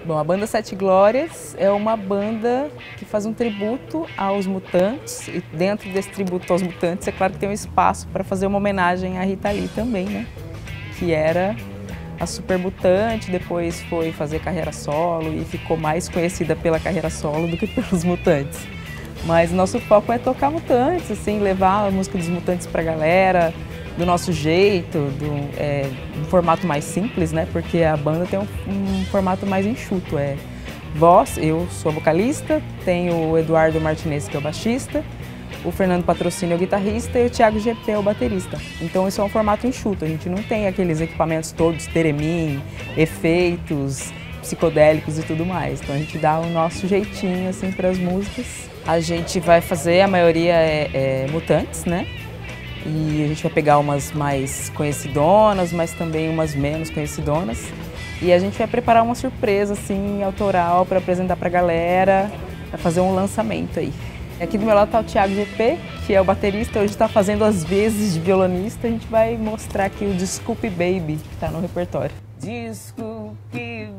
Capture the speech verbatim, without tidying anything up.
Bom, a banda Sete Glórias é uma banda que faz um tributo aos Mutantes, e dentro desse tributo aos Mutantes, é claro que tem um espaço para fazer uma homenagem à Rita Lee também, né? Que era a super mutante, depois foi fazer carreira solo e ficou mais conhecida pela carreira solo do que pelos Mutantes. Mas nosso foco é tocar Mutantes, assim, levar a música dos Mutantes pra galera, do nosso jeito, do, é, um formato mais simples, né? Porque a banda tem um, um formato mais enxuto. É voz, eu sou a vocalista, tem o Eduardo Martinez, que é o baixista, o Fernando Patrocínio é o guitarrista e o Thiago G P é o baterista. Então isso é um formato enxuto, a gente não tem aqueles equipamentos todos, teremin, efeitos psicodélicos e tudo mais. Então a gente dá o nosso jeitinho assim para as músicas. A gente vai fazer, a maioria é, é Mutantes, né? E a gente vai pegar umas mais conhecidonas, mas também umas menos conhecidonas. E a gente vai preparar uma surpresa assim, autoral para apresentar para a galera, para fazer um lançamento aí. Aqui do meu lado está o Thiago G P, que é o baterista, hoje está fazendo as vezes de violonista. A gente vai mostrar aqui o Desculpe Baby, que está no repertório. Desculpe